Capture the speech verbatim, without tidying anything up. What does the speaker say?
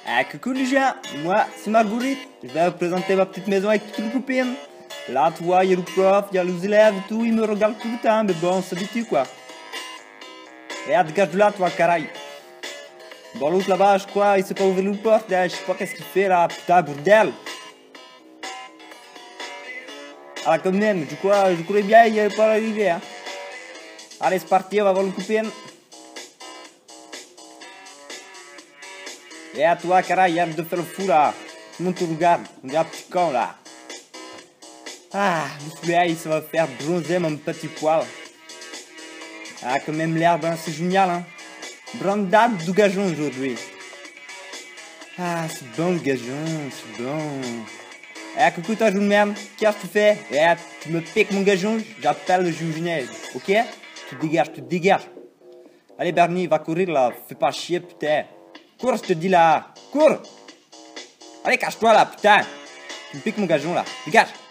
Ah, coucou les gens, moi c'est Marguerite, je vais vous présenter ma petite maison avec toutes les copines. Là tu vois, il y a le prof, il y a les élèves et tout, ils me regardent tout le temps, mais bon, on s'habitue quoi. Et ah, dégage de là toi, caraï. Bon, l'autre là-bas, je crois, il sait pas ouvrir le porte, là, je sais pas qu'est-ce qu'il fait là, putain, bordel. Ah, quand même, je crois, je crois bien, il est pas arrivé, hein. Allez, c'est parti, on va voir le copine. Et à toi, caraï, arrête de faire le fou là. Tout le monde te regarde, on est un petit con là. Ah, le soleil, ça va faire bronzer mon petit poil. Ah, quand même l'herbe, hein, c'est génial, hein. Brandade du gazon aujourd'hui. Ah, c'est bon le gazon, c'est bon. Eh, coucou toi, je merde, qu'est-ce que tu fais? Eh, tu me piques mon gazon, j'appelle le juge Genève, ok? Tu te dégages, tu te dégages. Allez Bernie, va courir là, fais pas chier, putain. Cours, je te dis là, cours. Allez, cache-toi là, putain. Tu me piques mon gazon là, dégage.